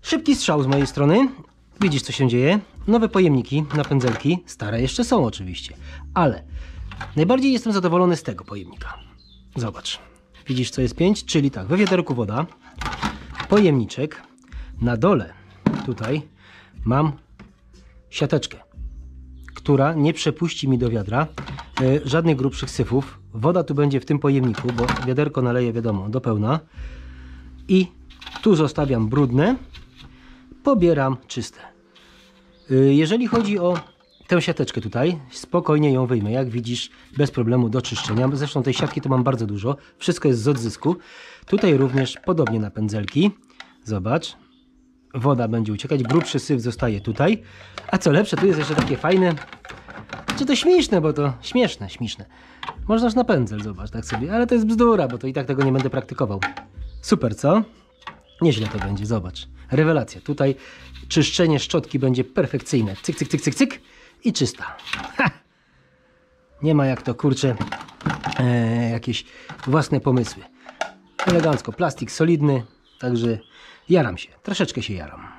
Szybki strzał z mojej strony. Widzisz, co się dzieje? Nowe pojemniki na pędzelki. Stare jeszcze są oczywiście. Ale najbardziej jestem zadowolony z tego pojemnika. Zobacz. Widzisz, co jest 5? Czyli tak, we wiaderku woda. Pojemniczek. Na dole tutaj mam siateczkę, która nie przepuści mi do wiadra żadnych grubszych syfów. Woda tu będzie w tym pojemniku, bo wiaderko naleję, wiadomo, do pełna. I tu zostawiam brudne, pobieram czyste. Jeżeli chodzi o tę siateczkę tutaj, spokojnie ją wyjmę. Jak widzisz, bez problemu do czyszczenia. Zresztą tej siatki to mam bardzo dużo. Wszystko jest z odzysku. Tutaj również podobnie na pędzelki. Zobacz. Woda będzie uciekać, grubszy syf zostaje tutaj. A co lepsze, tu jest jeszcze takie fajne... Czy to śmieszne, bo to śmieszne. Można na pędzel, zobacz, tak sobie. Ale to jest bzdura, bo to i tak tego nie będę praktykował. Super, co? Nieźle to będzie, zobacz. Rewelacja. Tutaj czyszczenie szczotki będzie perfekcyjne. Cyk, cyk, cyk, cyk, cyk i czysta. Ha! Nie ma jak to, kurczę, jakieś własne pomysły. Elegancko, plastik solidny, także jaram się. Troszeczkę się jaram.